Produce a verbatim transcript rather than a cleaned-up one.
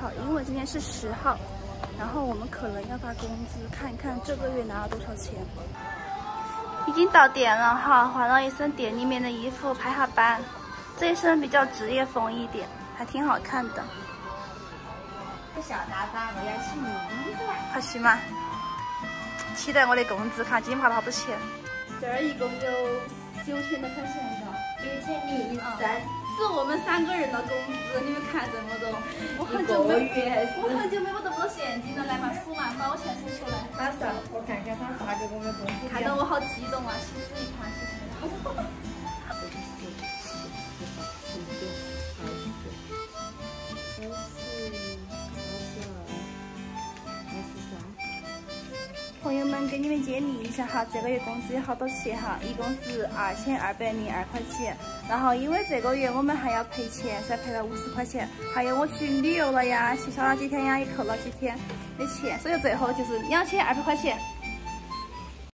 号，因为今天是十号，然后我们可能要发工资，看一看这个月拿了多少钱。已经到店了哈，换了一身店里面的衣服，排下班。这一身比较职业风一点，还挺好看的。 小大大，我要去名字了。 好去吗？期待我的工资，看今天花了好多钱。这儿一共有九千多块钱的， 九千零三， 是我们三个人的工资。你们看这么多，我很久没我很久没有这么多现金了，来嘛数嘛，把我钱数出来。 马上我看看他发给我们工资。 看到我好激动啊！七十一盘，七十一朋友们，给你们揭秘一下哈，这个月工资有好多钱哈，一共是二千二百零二块钱。然后因为这个月我们还要赔钱，才赔了五十块钱。还有我去旅游了呀，去消了几天呀，也扣了几天的钱，所以最后就是两千二百块钱。